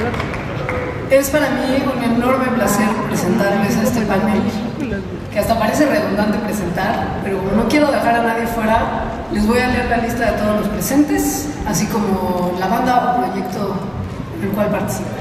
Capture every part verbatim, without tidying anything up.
Es para mí un enorme placer presentarles a este panel, que hasta parece redundante presentar, pero como no quiero dejar a nadie fuera, les voy a leer la lista de todos los presentes, así como la banda o proyecto en el cual participan.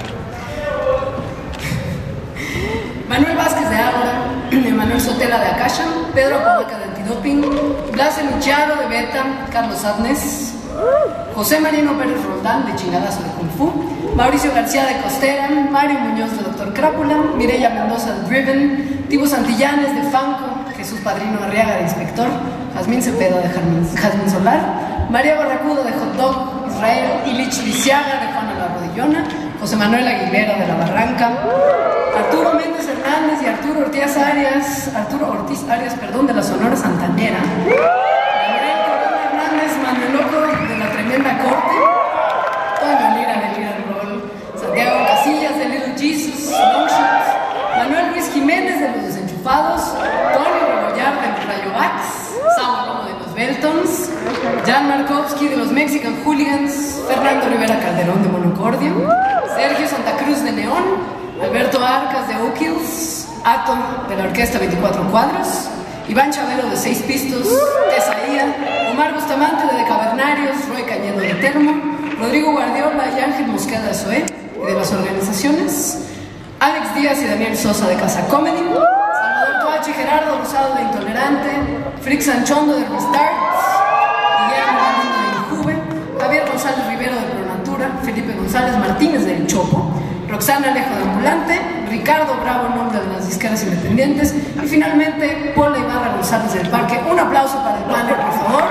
Manuel Vázquez de Ágora, Emanuel Sotela de Akasha, Pedro Apodaca de Antidoping, Blas Elucharo de Beta, Carlos Adnes, José Marino Pérez Roldán de Chingadazo de Kung Fu, Mauricio García de Costera, Mario Muñoz de Doctor Crápula, Mireya Mendoza de Driven, Tibo Santillanes de Fanco, Jesús Padrino Arriaga de Inspector, Jazmín Cepeda de Jazmín Solar, María Barracudo de Hot Dog, Israel Ilich Lisiaga de Juana la Rodillona, José Manuel Aguilera de La Barranca, Arturo Méndez Hernández y Arturo Ortiz Arias, Arturo Ortiz Arias, perdón, de la Sonora Santanera, Manuel Corona Hernández, Manuel Loco de La Tremenda Corte, Toño Lira de Lira Roll, Santiago Casillas de Little Jesus, Longshot, Manuel Luis Jiménez de Los Desenchufados, Tony Rebollar de Los Rayo Vax, Saúl Lomo de Los Beltons, Jan Markovsky de Los Mexican Hooligans, Fernando Rivera Calderón de Monocordia, Sergio Santa Cruz de Neón, Alberto Arcas de O'Kills, Ato de la Orquesta veinticuatro Cuadros, Iván Chavero de Seis Pistos, Tesaía, Omar Bustamante de Cavernarios, Roy Cañedo de Termo, Rodrigo Guardiola y Ángel Mosqueda de Soe y de las organizaciones, Alex Díaz y Daniel Sosa de Casa Comedy, Salvador Toachi y Gerardo Rosado de Intolerante, Frick Sanchondo de Restart, Guillermo Galindo de Injuve, Javier González Rivero de Pronatura, Felipe González Martínez del Chopo, Roxana Alejo de Ambulante, Ricardo Bravo, nombre de las disqueras independientes, y finalmente Paula Ibarra González del Parque. Un aplauso para el panel, por favor.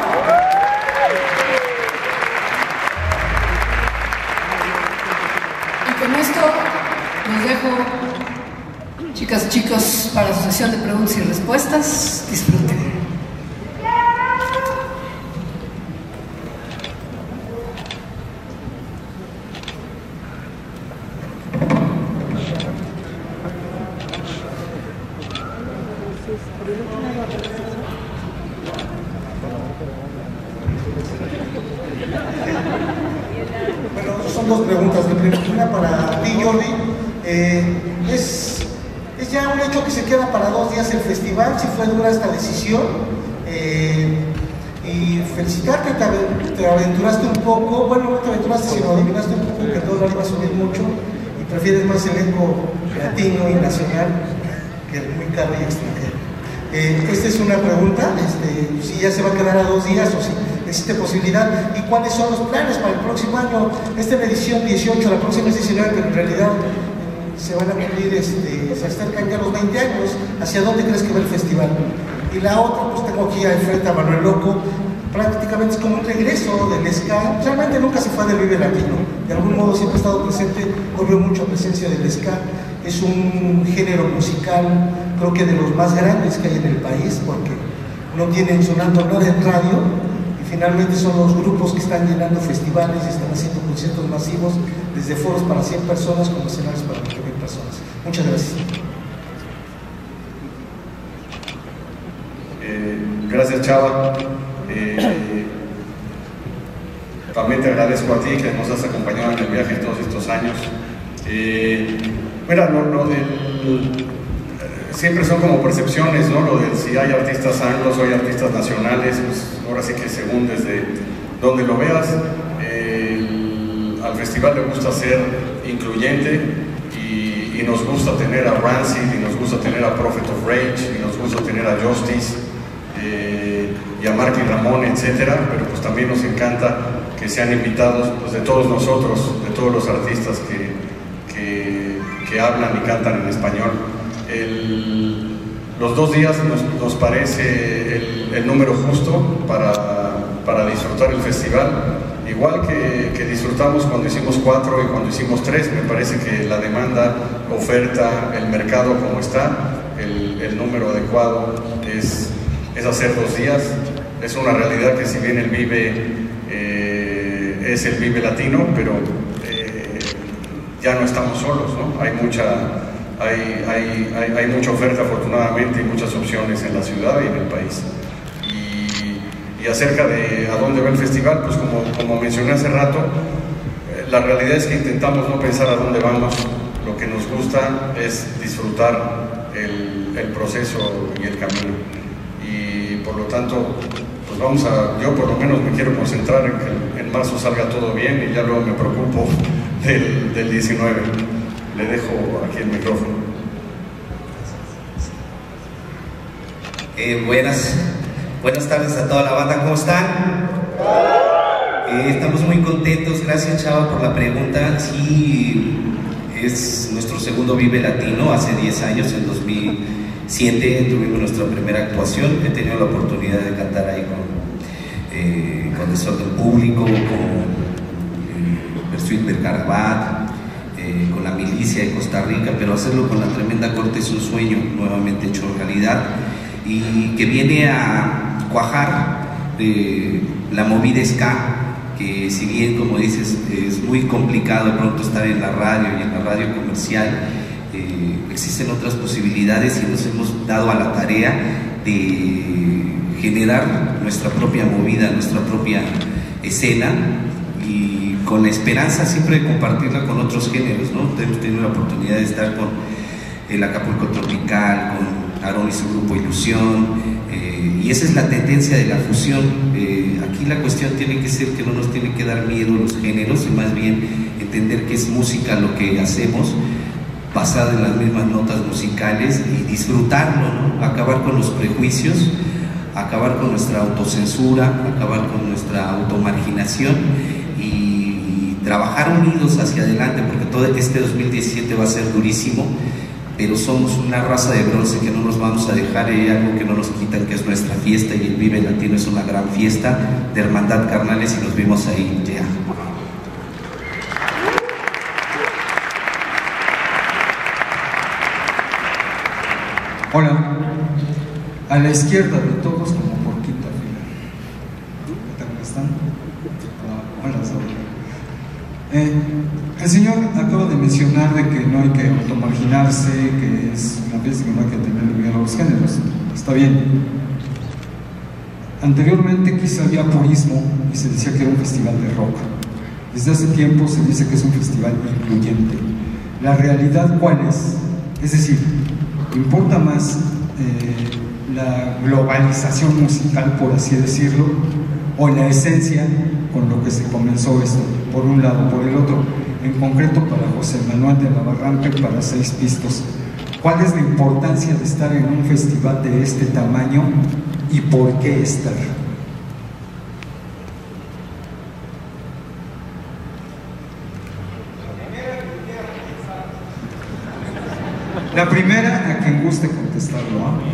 Y con esto los dejo, chicas y chicos, para su sesión de preguntas y respuestas. Disfruten. Bueno, son dos preguntas. La primera para ti, Jordi. Eh, es, es ya un hecho que se queda para dos días el festival, si fue dura esta decisión. Eh, y felicitarte, te, te aventuraste un poco, bueno, no te aventuraste, sino adivinaste un poco que el dólar iba a subir mucho y prefieres más el eco latino y nacional que el muy caro y extranjero. Eh, esta es una pregunta, este, si ya se va a quedar a dos días o si existe posibilidad, y cuáles son los planes para el próximo año. Esta es la edición dieciocho, la próxima es diecinueve, pero en realidad eh, se van a cumplir, este, se acercan ya los veinte años. ¿Hacia dónde crees que va el festival? Y la otra, pues tengo aquí al frente a Manuel Loco, prácticamente es como un regreso del ska. Realmente nunca se fue del Vive Latino, de algún modo siempre ha estado presente, corrió mucha presencia del ska. Es un género musical, creo que de los más grandes que hay en el país, porque no tienen sonando nada en radio, y finalmente son los grupos que están llenando festivales y están haciendo conciertos masivos, desde foros para cien personas como escenarios para veinte mil personas. Muchas gracias. Eh, gracias, Chava. Eh, también te agradezco a ti que nos has acompañado en el viaje todos estos años. Eh, mira, lo, lo del, eh, siempre son como percepciones, ¿no? Lo del si hay artistas anglos o hay artistas nacionales, pues ahora sí que según desde donde lo veas. Eh, el, al festival le gusta ser incluyente y, y nos gusta tener a Rancid, y nos gusta tener a Prophet of Rage, y nos gusta tener a Justice, eh, y a Marky Ramón, etcétera, pero pues también nos encanta que sean invitados, pues, de todos nosotros, de todos los artistas que, que, que hablan y cantan en español. El, los dos días nos, nos parece el, el número justo para, para disfrutar el festival, igual que, que disfrutamos cuando hicimos cuatro y cuando hicimos tres. Me parece que la demanda, oferta, el mercado como está, el, el número adecuado es, es hacer dos días. Es una realidad que si bien el Vive eh, es el Vive Latino, pero eh, ya no estamos solos, ¿no? Hay mucha, hay, hay, hay, hay mucha oferta, afortunadamente, y muchas opciones en la ciudad y en el país. Y, y acerca de a dónde va el festival, pues como, como mencioné hace rato, la realidad es que intentamos no pensar a dónde vamos. Lo que nos gusta es disfrutar el, el proceso y el camino. Y por lo tanto, pues vamos a, yo por lo menos me quiero concentrar en que en marzo salga todo bien y ya luego me preocupo del, del diecinueve. Le dejo aquí el micrófono. Eh, buenas, buenas tardes a toda la banda, ¿cómo están? Eh, estamos muy contentos, gracias Chava por la pregunta. Sí, es nuestro segundo Vive Latino, hace diez años, en dos mil siete tuvimos nuestra primera actuación. He tenido la oportunidad de cantar ahí con, eh, con Desorden Público, con eh, Versuit Bercarabat, eh, con la milicia de Costa Rica, pero hacerlo con la Tremenda Corte es un sueño nuevamente hecho realidad y que viene a cuajar eh, la movida ska, que si bien, como dices, es muy complicado de pronto estar en la radio y en la radio comercial, eh, existen otras posibilidades y nos hemos dado a la tarea de generar nuestra propia movida, nuestra propia escena, y con la esperanza siempre de compartirla con otros géneros, ¿no? Hemos tenido la oportunidad de estar con el Acapulco Tropical, con Aarón y su grupo Ilusión, eh, y esa es la tendencia de la fusión. Eh, aquí la cuestión tiene que ser que no nos tiene que dar miedo los géneros, y más bien entender que es música lo que hacemos, basada en las mismas notas musicales, y disfrutarlo, ¿no? Acabar con los prejuicios, acabar con nuestra autocensura, acabar con nuestra automarginación y trabajar unidos hacia adelante, porque todo este dos mil diecisiete va a ser durísimo, pero somos una raza de bronce que no nos vamos a dejar, y hay algo que no nos quitan, que es nuestra fiesta, y el Vive Latino es una gran fiesta de hermandad, carnales, y nos vimos ahí ya. Hola, a la izquierda de todos como por quinta fila. ¿Cómo están? Ah, hola, eh, el señor acaba de mencionar de que no hay que automarginarse, que es una fiesta que no hay que tener miedo a los géneros. Está bien. Anteriormente quizá había purismo y se decía que era un festival de rock. Desde hace tiempo se dice que es un festival incluyente. ¿La realidad cuál es? Es decir, ¿importa más eh, la globalización musical, por así decirlo, o la esencia con lo que se comenzó esto? Por un lado, por el otro, en concreto para José Manuel de la Barranca y para Seis Pistos, ¿cuál es la importancia de estar en un festival de este tamaño y por qué estar? La primera, a quien guste contestarlo, ¿eh?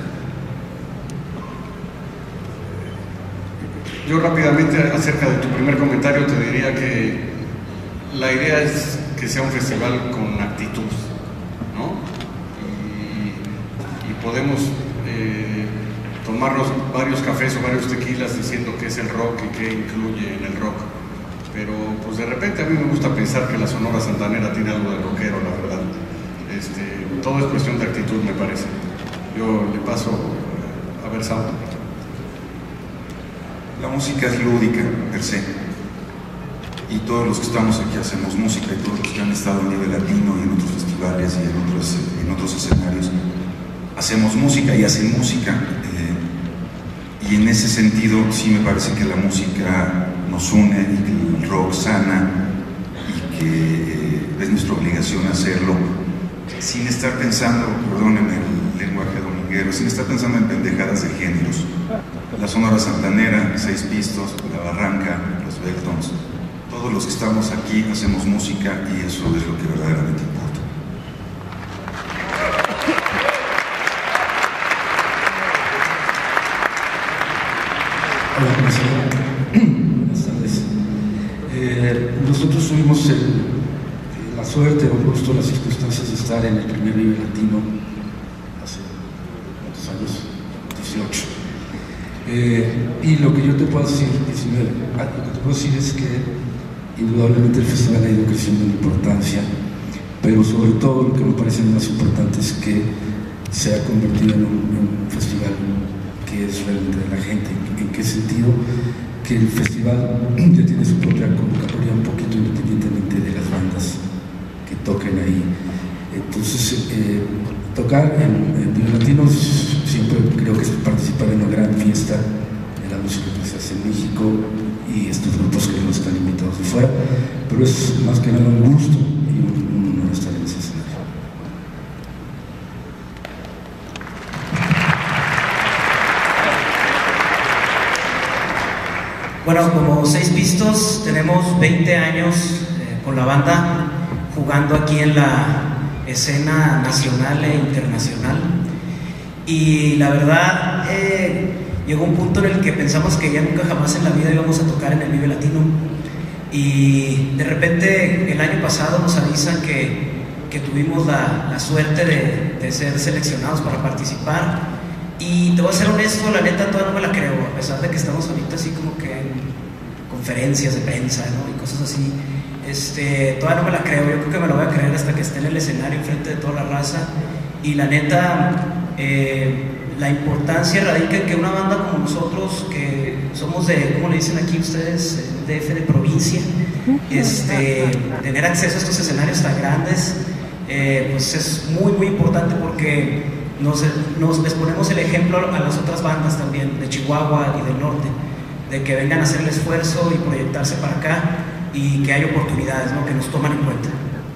Yo rápidamente, acerca de tu primer comentario, te diría que la idea es que sea un festival con actitud, ¿no? Y, y podemos eh, tomarnos varios cafés o varios tequilas diciendo qué es el rock y qué incluye en el rock, pero pues de repente a mí me gusta pensar que la Sonora Santanera tiene algo de rockero, la verdad. Este, todo es cuestión de actitud, me parece. Yo le paso a ver, Sam. La música es lúdica, per se. Y todos los que estamos aquí hacemos música, y todos los que han estado en Vive Latino y en otros festivales y en otros, en otros escenarios, hacemos música y hacen música. Eh, y en ese sentido sí me parece que la música nos une y que el rock sana y que eh, es nuestra obligación hacerlo sin estar pensando, perdónenme el lenguaje dominguero, sin estar pensando en pendejadas de géneros. La Sonora Santanera, Seis Pistos, La Barranca, los Beltons, todos los que estamos aquí hacemos música y eso es lo que verdaderamente importa. Hola, presidente. Buenas tardes. Eh, nosotros tuvimos el, la suerte o el gusto, las circunstancias de estar en el primer Vive Latino hace ¿cuántos años? dieciocho. Eh, y lo que yo te puedo decir, diecinueve, lo que te puedo decir es que indudablemente el festival ha ido creciendo en importancia, pero sobre todo lo que me parece más importante es que se ha convertido en un, en un festival que es realmente de la gente. ¿En qué sentido? que el festival ya tiene su propia convocatoria un poquito independientemente de las bandas que toquen ahí. Entonces, eh, tocar en, en Vive Latino siempre creo que es participar en una gran fiesta de la música que se hace en México y estos grupos que no están invitados de fuera, pero es más que nada un gusto y un honor estar en ese escenario. Bueno, como Seis Pistos tenemos veinte años eh, con la banda jugando aquí en la escena nacional e internacional, y la verdad eh, llegó un punto en el que pensamos que ya nunca jamás en la vida íbamos a tocar en el Vive Latino, y de repente el año pasado nos avisan que, que tuvimos la, la suerte de, de ser seleccionados para participar. Y te voy a ser honesto, la neta todavía no me la creo, a pesar de que estamos ahorita así como que en conferencias de prensa, ¿no? Y cosas así. Este, todavía no me la creo, yo creo que me la voy a creer hasta que esté en el escenario enfrente de toda la raza. Y la neta, eh, la importancia radica en que una banda como nosotros, que somos de, ¿cómo le dicen aquí ustedes? D F de provincia, este, tener acceso a estos escenarios tan grandes, eh, pues es muy, muy importante, porque Nos, nos les ponemos el ejemplo a las otras bandas también de Chihuahua y del norte, de que vengan a hacer el esfuerzo y proyectarse para acá, y que hay oportunidades, ¿no?, que nos toman en cuenta.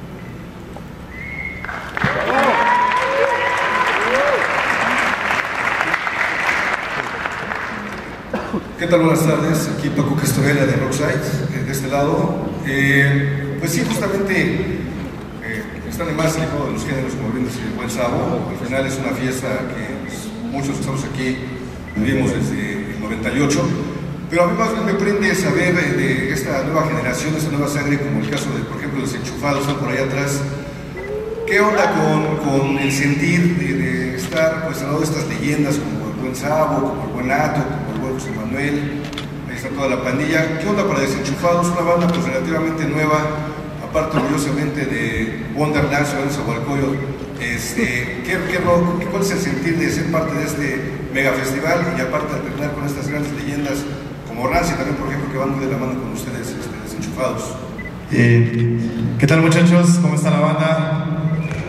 ¿Qué tal? Buenas tardes, aquí Paco Castorella de Rockside, de este lado. Eh, pues sí, justamente están en más tipo de los géneros, como bien decía Buen Sabo. Al final es una fiesta que pues, muchos que estamos aquí vivimos desde el noventa y ocho, pero a mí más bien me prende saber de, de esta nueva generación, de esta nueva sangre, como el caso de, por ejemplo, los Enchufados, están por allá atrás. ¿Qué onda con, con el sentir de, de estar pues, al lado de estas leyendas como el Buen Sabo, como el Buen Ato, como el Buen José Manuel? Ahí está toda la pandilla. ¿Qué onda para Desenchufados? Una banda pues relativamente nueva, aparte orgullosamente de Wonderland, Ciudad de Zahualcóyotl. Este, ¿qué, qué rock, ¿Cuál es el sentir de ser parte de este mega festival, y aparte alternar con estas grandes leyendas como Rancid también, por ejemplo, que van muy de la mano con ustedes, este, Desenchufados? Eh, ¿Qué tal, muchachos? ¿Cómo está la banda?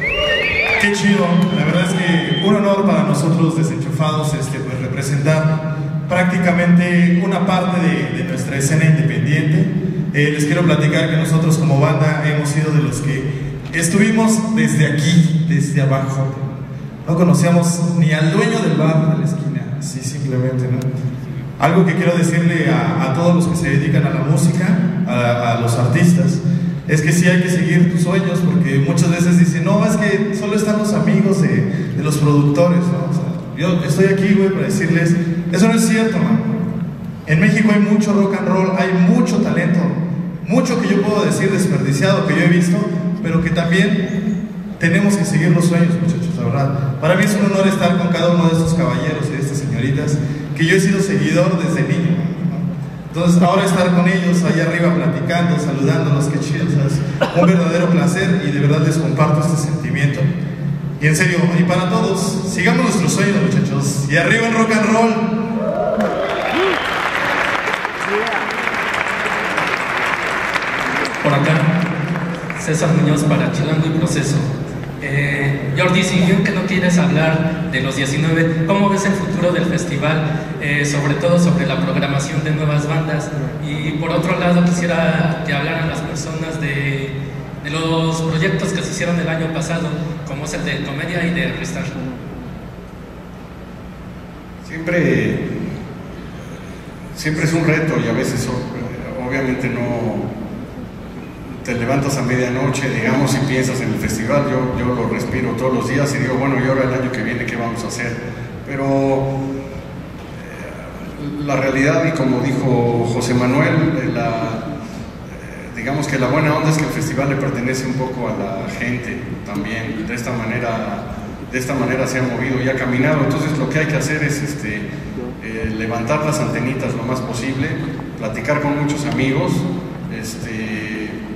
Qué chido, la verdad es que un honor para nosotros Desenchufados este, pues, representar prácticamente una parte de, de nuestra escena independiente. Eh, les quiero platicar que nosotros como banda hemos sido de los que estuvimos desde aquí, desde abajo. No conocíamos ni al dueño del bar de la esquina, así simplemente, ¿no? Algo que quiero decirle a, a todos los que se dedican a la música, a, a los artistas, es que sí hay que seguir tus sueños, porque muchas veces dicen, no, es que solo están los amigos de, de los productores, ¿no? O sea, yo estoy aquí, güey, para decirles, eso no es cierto, man. En México hay mucho rock and roll, hay mucho talento, mucho que yo puedo decir desperdiciado, que yo he visto, pero que también tenemos que seguir los sueños, muchachos, la verdad. Para mí es un honor estar con cada uno de estos caballeros y de estas señoritas, que yo he sido seguidor desde niño, ¿no? Entonces ahora estar con ellos allá arriba platicando, saludándolos, qué chido, ¿sabes? Un verdadero placer, y de verdad les comparto este sentimiento. Y en serio, y para todos, sigamos nuestros sueños, muchachos, y arriba el rock and roll. Por acá, César Muñoz para Chilango y Proceso. Eh, Jordi, si bien que no quieres hablar de los diecinueve, ¿cómo ves el futuro del festival? Eh, sobre todo sobre la programación de nuevas bandas. Y por otro lado, quisiera que hablaran las personas de, de los proyectos que se hicieron el año pasado, como es el de Comedia y de Ristar. Siempre, siempre es un reto, y a veces obviamente no te levantas a medianoche, digamos, y piensas en el festival. Yo, yo lo respiro todos los días y digo, bueno, y ahora el año que viene, ¿qué vamos a hacer? Pero eh, la realidad, y como dijo José Manuel, la, eh, digamos que la buena onda es que el festival le pertenece un poco a la gente también. De esta manera, de esta manera se ha movido y ha caminado. Entonces lo que hay que hacer es este, eh, levantar las antenitas lo más posible, platicar con muchos amigos, este,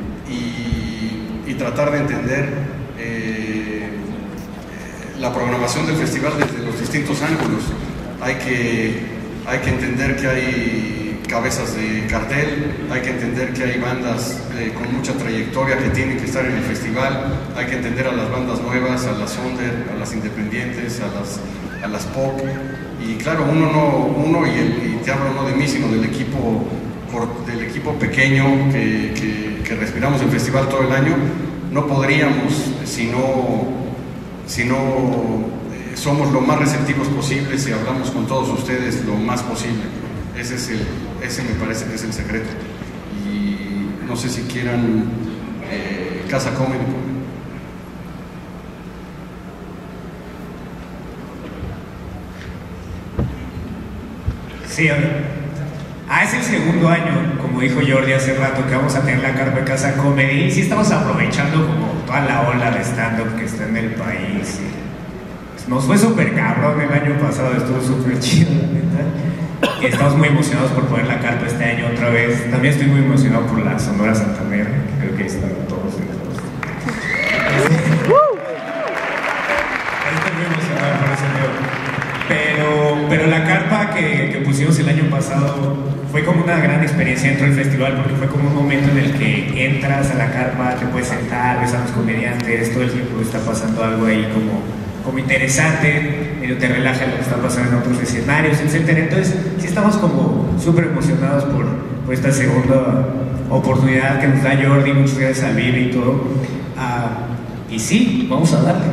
y tratar de entender eh, la programación del festival desde los distintos ángulos. Hay que, hay que entender que hay cabezas de cartel, hay que entender que hay bandas eh, con mucha trayectoria que tienen que estar en el festival, hay que entender a las bandas nuevas, a las under, a las independientes, a las, a las pop, y claro, uno no, uno y, el, y te hablo no de mí, sino del equipo, del equipo pequeño que, que, que respiramos el festival todo el año, no podríamos si no, si no eh, somos lo más receptivos posibles y hablamos con todos ustedes lo más posible. Ese, es el, ese me parece que es el secreto. Y no sé si quieran eh, Casa Comedy. Sí, ah, es el segundo año, como dijo Jordi hace rato, que vamos a tener la carpa de Casa Comedy. Sí estamos aprovechando como toda la ola de stand-up que está en el país. Nos fue súper cabrón el año pasado, estuvo súper chido, la neta. Y estamos muy emocionados por poner la carpa este año otra vez. También estoy muy emocionado por la Sonora Santander, que creo que ahí están todos. Estoy muy emocionado por ese video. Pero, pero la carpa que, que pusimos el año pasado fue como una gran experiencia dentro del festival, porque fue como un momento en el que entras a la carpa, te puedes sentar, ves a los comediantes, todo el tiempo está pasando algo ahí como, como interesante, medio te relaja lo que está pasando en otros escenarios, etcétera. Entonces sí estamos como súper emocionados por, por esta segunda oportunidad que nos da Jordi. Muchas gracias a Vivi y todo. Uh, y sí, vamos a darle.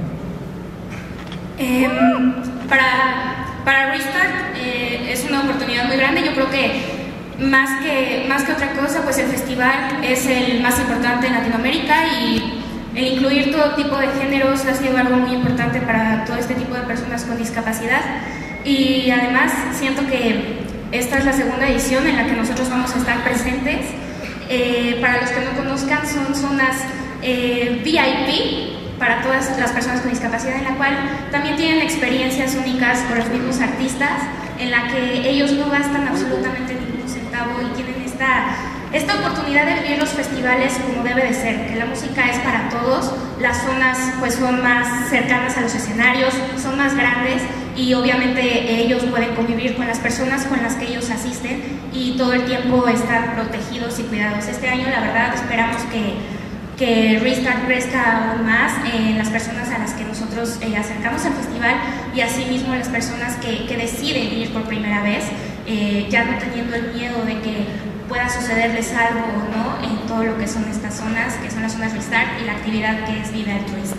Eh, para, para Restart eh, es una oportunidad muy grande. Yo creo que más que más que otra cosa, pues el festival es el más importante en Latinoamérica, y el incluir todo tipo de géneros ha sido algo muy importante para todo este tipo de personas con discapacidad. Y además siento que esta es la segunda edición en la que nosotros vamos a estar presentes. Eh, para los que no conozcan, son zonas eh, V I P para todas las personas con discapacidad, en la cual también tienen experiencias únicas con los mismos artistas, en la que ellos no gastan absolutamente ningún centavo y tienen esta, esta oportunidad de vivir los festivales como debe de ser, que la música es para todos. Las zonas pues son más cercanas a los escenarios, son más grandes, y obviamente ellos pueden convivir con las personas con las que ellos asisten y todo el tiempo están protegidos y cuidados. Este año la verdad esperamos que que Restart crezca aún más en las personas a las que nosotros eh, acercamos al festival, y asimismo las personas que, que deciden ir por primera vez, eh, ya no teniendo el miedo de que pueda sucederles algo o no en todo lo que son estas zonas, que son las zonas Restart y la actividad que es Vive Altruista.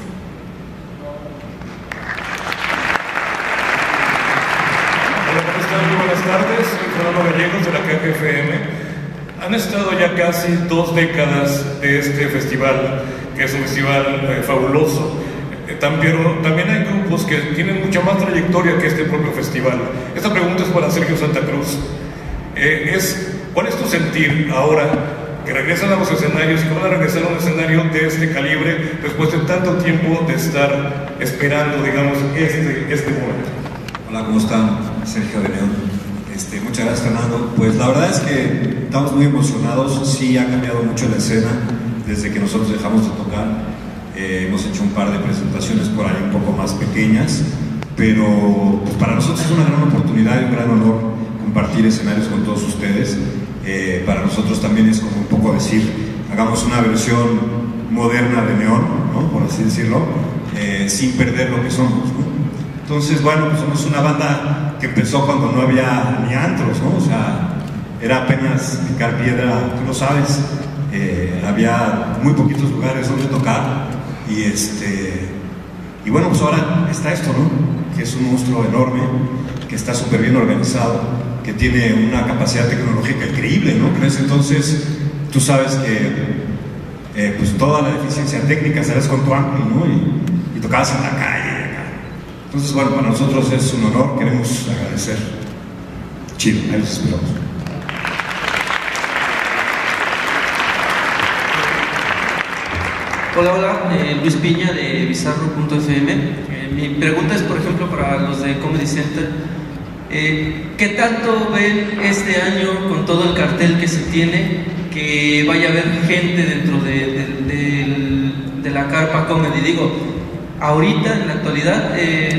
Hola, ¿cómo están? Muy buenas tardes, soy Fernando Gallegos de la K G F M. Han estado ya casi dos décadas de este festival, que es un festival eh, fabuloso. Eh, también, también hay grupos que tienen mucha más trayectoria que este propio festival. Esta pregunta es para Sergio Santa Cruz. Eh, es, ¿cuál es tu sentir ahora que regresan a los escenarios y que van a regresar a un escenario de este calibre después de tanto tiempo de estar esperando, digamos, este, este momento? Hola, ¿cómo están? Sergio de León. Este, muchas gracias, Fernando. Pues la verdad es que estamos muy emocionados. Sí, ha cambiado mucho la escena desde que nosotros dejamos de tocar. Eh, hemos hecho un par de presentaciones por ahí un poco más pequeñas, pero pues, para nosotros es una gran oportunidad y un gran honor compartir escenarios con todos ustedes. Eh, para nosotros también es como un poco decir, hagamos una versión moderna de Neón, ¿no? Por así decirlo, eh, sin perder lo que somos, ¿no? Entonces, bueno, pues somos una banda que empezó cuando no había ni antros, ¿no? O sea, era apenas picar piedra, tú lo sabes. Eh, había muy poquitos lugares donde tocar, y este y bueno, pues ahora está esto, ¿no? Que es un monstruo enorme, que está súper bien organizado, que tiene una capacidad tecnológica increíble, ¿no? En ese entonces, tú sabes que eh, pues toda la deficiencia técnica salías con tu ampli, ¿no? Y, y tocabas en la calle. Entonces, bueno, para nosotros es un honor, queremos agradecer. Chido, ahí los esperamos. Hola, hola, eh, Luis Piña de Bizarro punto F M. Eh, mi pregunta es, por ejemplo, para los de Comedy Center. Eh, ¿Qué tanto ven este año, con todo el cartel que se tiene, que vaya a haber gente dentro de, de, de, de la carpa comedy? Digo, ahorita, en la actualidad, eh,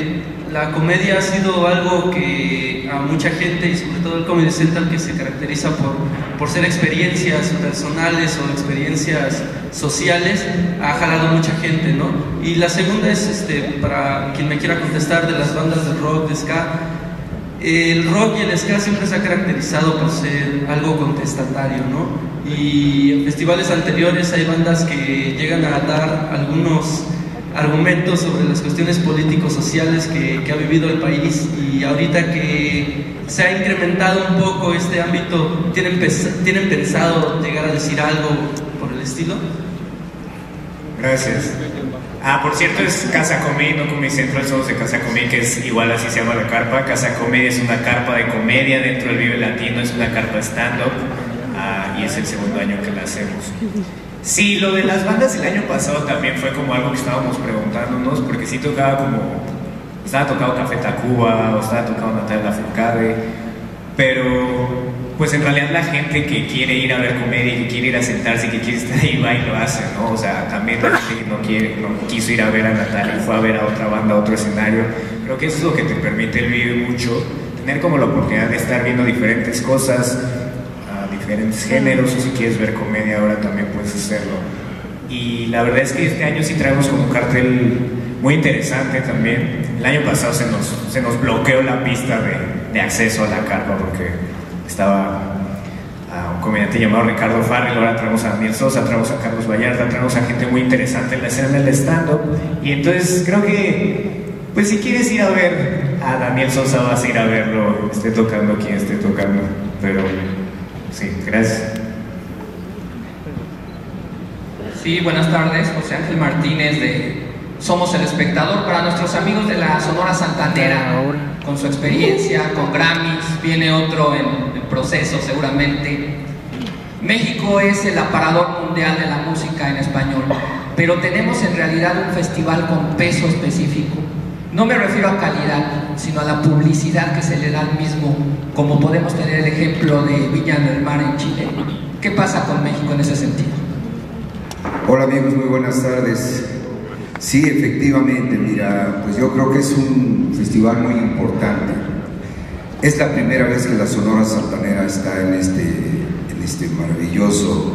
la comedia ha sido algo que a mucha gente, y sobre todo el Comedy Central, que se caracteriza por, por ser experiencias personales o experiencias sociales, ha jalado mucha gente, ¿no? Y la segunda es, este, para quien me quiera contestar, de las bandas de rock, de ska. El rock y el ska siempre se ha caracterizado por ser algo contestatario, ¿no? Y en festivales anteriores hay bandas que llegan a dar algunos argumentos sobre las cuestiones políticos-sociales que, que ha vivido el país, y ahorita que se ha incrementado un poco este ámbito, ¿tienen, ¿tienen pensado llegar a decir algo por el estilo? Gracias. Ah, por cierto, es Casa Comedy, no Comedy Central, somos de Casa Comedy, que es igual, así se llama la carpa. Casa Comedy es una carpa de comedia dentro del Vive Latino, es una carpa stand-up, ah, y es el segundo año que la hacemos. Sí, lo de las bandas el año pasado también fue como algo que estábamos preguntándonos, porque sí tocaba como, estaba tocado Café Tacuba, o estaba tocado Natalia Lafourcade, pero pues en realidad la gente que quiere ir a ver comedia, que quiere ir a sentarse, que quiere estar ahí, va y lo hace, ¿no? O sea, también la gente que no quiere, no quiso ir a ver a Natalia y fue a ver a otra banda, a otro escenario. Creo que eso es lo que te permite el Vive mucho, tener como la oportunidad de estar viendo diferentes cosas, diferentes géneros, o si quieres ver comedia ahora también puedes hacerlo. Y la verdad es que este año sí traemos como un cartel muy interesante también. El año pasado se nos, se nos bloqueó la pista de, de acceso a la carpa porque estaba a un comediante llamado Ricardo Farrell, ahora traemos a Daniel Sosa, traemos a Carlos Vallarta, traemos a gente muy interesante en la escena del stand-up, y entonces creo que pues si quieres ir a ver a Daniel Sosa vas a ir a verlo, esté tocando quien esté tocando, pero sí, gracias. Sí, buenas tardes, José Ángel Martínez de Somos el Espectador. Para nuestros amigos de la Sonora Santanera, con su experiencia, con Grammys, viene otro en, en proceso seguramente. México es el aparador mundial de la música en español, pero tenemos en realidad un festival con peso específico. No me refiero a calidad, sino a la publicidad que se le da al mismo, como podemos tener el ejemplo de Viña del Mar en Chile. ¿Qué pasa con México en ese sentido? Hola amigos, muy buenas tardes. Sí, efectivamente, mira, pues yo creo que es un festival muy importante. Es la primera vez que la Sonora Santanera está en este, en este maravilloso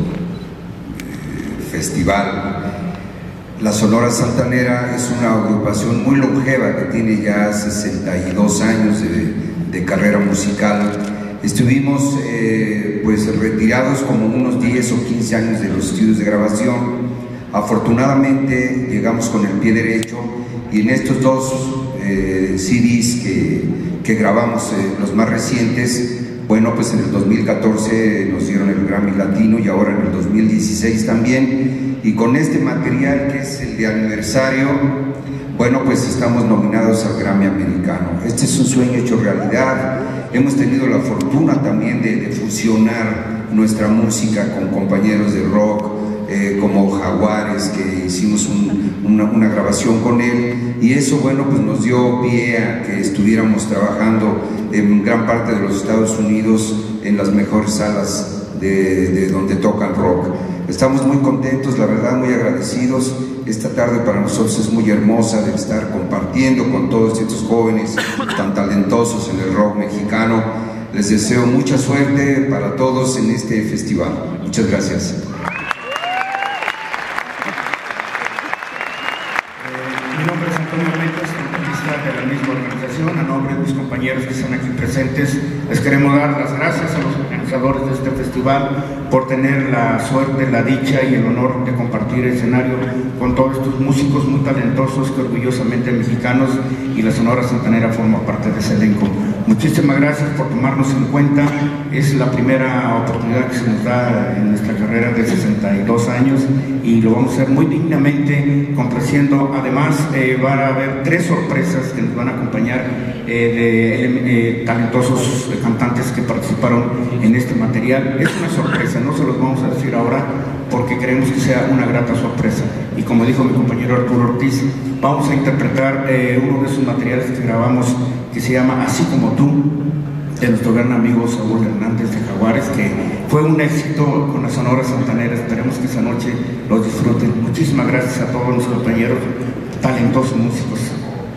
eh, festival. La Sonora Santanera es una agrupación muy longeva que tiene ya sesenta y dos años de, de carrera musical. Estuvimos eh, pues retirados como unos diez o quince años de los estudios de grabación. Afortunadamente llegamos con el pie derecho, y en estos dos eh, C Ds que, que grabamos, eh, los más recientes, bueno, pues en el dos mil catorce nos dieron el Grammy Latino y ahora en el dos mil dieciséis también. Y con este material que es el de aniversario, bueno, pues estamos nominados al Grammy Americano. Este es un sueño hecho realidad. Hemos tenido la fortuna también de, de fusionar nuestra música con compañeros de rock, eh, como Jaguares, que hicimos un, una, una grabación con él, y eso, bueno, pues nos dio pie a que estuviéramos trabajando en gran parte de los Estados Unidos, en las mejores salas de, de donde tocan rock. Estamos muy contentos, la verdad, muy agradecidos. Esta tarde para nosotros es muy hermosa de estar compartiendo con todos estos jóvenes tan talentosos en el rock mexicano. Les deseo mucha suerte para todos en este festival. Muchas gracias. Mi nombre es Antonio Méndez, trompetista de la misma organización. A nombre de mis compañeros que están aquí presentes, les queremos dar las gracias a los organizadores de este festival por tener la suerte, la dicha y el honor de compartir el escenario con todos estos músicos muy talentosos que orgullosamente mexicanos, y la Sonora Santanera forma parte de ese elenco. Muchísimas gracias por tomarnos en cuenta. Es la primera oportunidad que se nos da en nuestra carrera de sesenta y dos años, y lo vamos a hacer muy dignamente, complaciendo. Además, eh, van a haber tres sorpresas que nos van a acompañar eh, de eh, talentosos cantantes que participaron en este material. Es una sorpresa, no se los vamos a decir ahora porque queremos que sea una grata sorpresa. Y como dijo mi compañero Arturo Ortiz, vamos a interpretar eh, uno de esos materiales que grabamos, que se llama Así Como Tú, de nuestro gran amigo Saúl Hernández de Jaguares, que fue un éxito con la Sonora Santanera. Esperemos que esa noche los disfruten. Muchísimas gracias a todos los compañeros, talentosos músicos.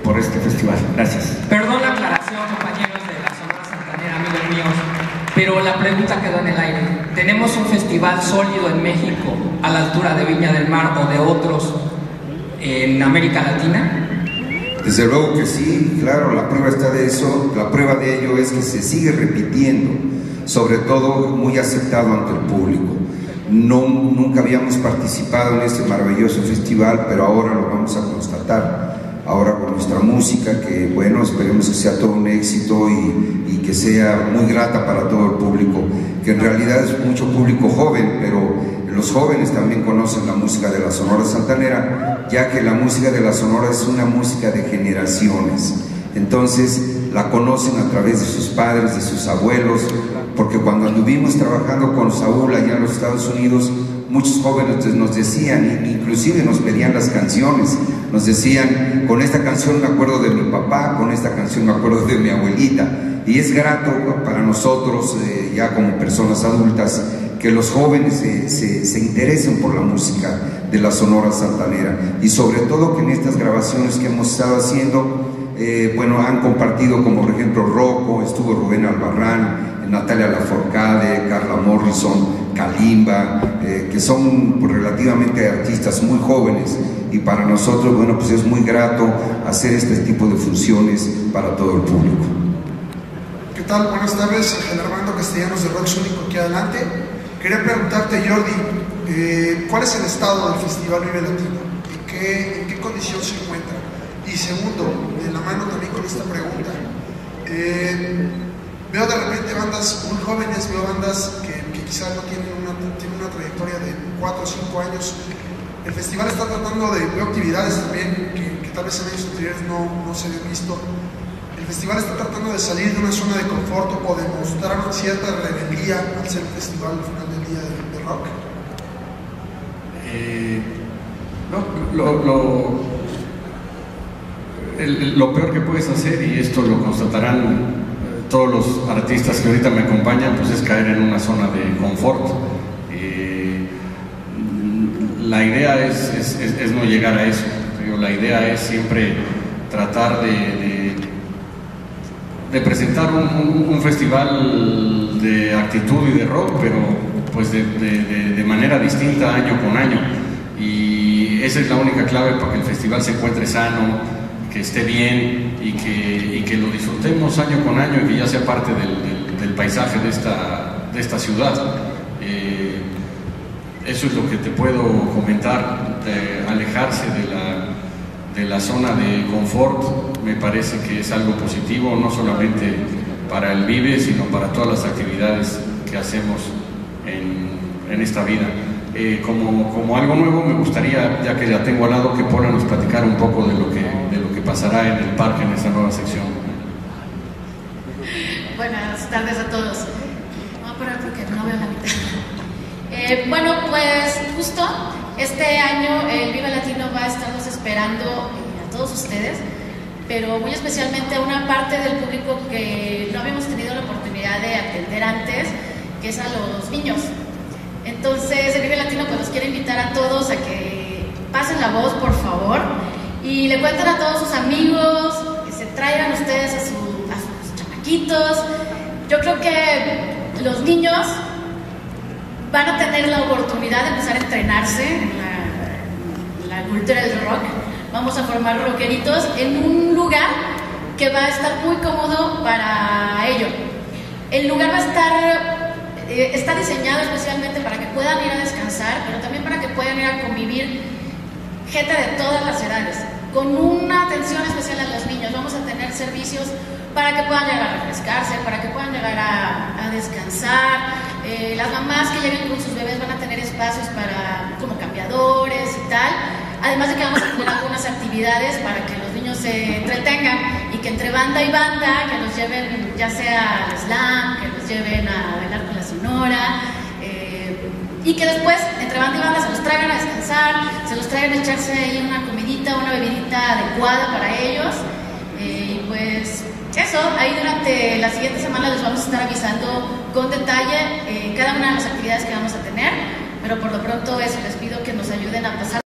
por este festival. Gracias. Perdón la aclaración, compañeros de la Sonora Santanera, amigos míos, pero la pregunta quedó en el aire. ¿Tenemos un festival sólido en México a la altura de Viña del Mar o de otros en América Latina? Desde luego que sí, claro, la prueba está de eso, la prueba de ello es que se sigue repitiendo, sobre todo muy aceptado ante el público. No, nunca habíamos participado en este maravilloso festival, pero ahora lo vamos a constatar, ahora con nuestra música, que bueno, esperemos que sea todo un éxito y, y que sea muy grata para todo el público, que en realidad es mucho público joven, pero los jóvenes también conocen la música de la Sonora Santanera, ya que la música de la Sonora es una música de generaciones. Entonces la conocen a través de sus padres, de sus abuelos, porque cuando anduvimos trabajando con Saúl allá en los Estados Unidos, muchos jóvenes nos decían, inclusive nos pedían las canciones, nos decían, con esta canción me acuerdo de mi papá, con esta canción me acuerdo de mi abuelita, y es grato para nosotros, eh, ya como personas adultas, que los jóvenes se, se, se interesen por la música de la Sonora Santanera, y sobre todo que en estas grabaciones que hemos estado haciendo, eh, bueno, han compartido, como por ejemplo Rocco, estuvo Rubén Albarrán, Natalia Lafourcade, Carla Morrison, Kalimba, eh, que son pues, relativamente artistas muy jóvenes, y para nosotros, bueno, pues es muy grato hacer este tipo de funciones para todo el público. ¿Qué tal? Buenas tardes, Ángel Armando Castellanos de Rock Único aquí adelante. Quería preguntarte, Jordi, eh, ¿cuál es el estado del Festival Vive Latino? ¿En qué, en qué condición se encuentra? Y segundo, de la mano también con esta pregunta, eh, veo de repente bandas muy jóvenes, veo bandas que, que quizás no tienen una, tienen una trayectoria de cuatro o cinco años. El festival está tratando de, veo actividades también que, que tal vez en años anteriores no, no se habían visto. El festival está tratando de salir de una zona de confort o de mostrar una cierta rebeldía al ser un festival al final del día de, de rock. Eh, no, lo, lo, el, lo peor que puedes hacer, y esto lo constatarán todos los artistas que ahorita me acompañan, pues es caer en una zona de confort. Eh, la idea es, es, es, es no llegar a eso. La idea es siempre tratar de, de de presentar un, un, un festival de actitud y de rock, pero pues de, de, de, de manera distinta año con año, y esa es la única clave para que el festival se encuentre sano, que esté bien y que, y que lo disfrutemos año con año y que ya sea parte del, del, del paisaje de esta, de esta ciudad. Eh, eso es lo que te puedo comentar, de alejarse de la, de la zona de confort. Me parece que es algo positivo, no solamente para el Vive, sino para todas las actividades que hacemos en, en esta vida. Eh, como, como algo nuevo, me gustaría, ya que la tengo al lado, que Paula nos platicara un poco de lo que, de lo que pasará en el parque en esta nueva sección. Buenas tardes a todos. Voy a parar porque no veo la mitad. Eh, bueno, pues justo este año el Vive Latino va a estarnos esperando eh, a todos ustedes, pero muy especialmente a una parte del público que no habíamos tenido la oportunidad de atender antes, que es a los niños. Entonces el Vive Latino pues los quiere invitar a todos a que pasen la voz, por favor, y le cuenten a todos sus amigos, que se traigan ustedes a, su, a sus chamaquitos. Yo creo que los niños van a tener la oportunidad de empezar a entrenarse en la, en la cultura del rock. Vamos a formar rockeritos en un lugar que va a estar muy cómodo para ello. El lugar va a estar, eh, está diseñado especialmente para que puedan ir a descansar, pero también para que puedan ir a convivir gente de todas las edades, con una atención especial a los niños. Vamos a tener servicios para que puedan llegar a refrescarse, para que puedan llegar a, a descansar. Eh, las mamás que lleguen con sus bebés van a tener espacios para, como cambiadores y tal. Además de que vamos a tener algunas actividades para que los niños se entretengan y que entre banda y banda, que los lleven ya sea al slam, que los lleven a bailar con la sonora, eh, y que después entre banda y banda se los traigan a descansar, se los traigan a echarse ahí una comidita, una bebidita adecuada para ellos. Eh, y pues eso, ahí durante la siguiente semana les vamos a estar avisando con detalle eh, cada una de las actividades que vamos a tener, pero por lo pronto eso, les pido que nos ayuden a pasar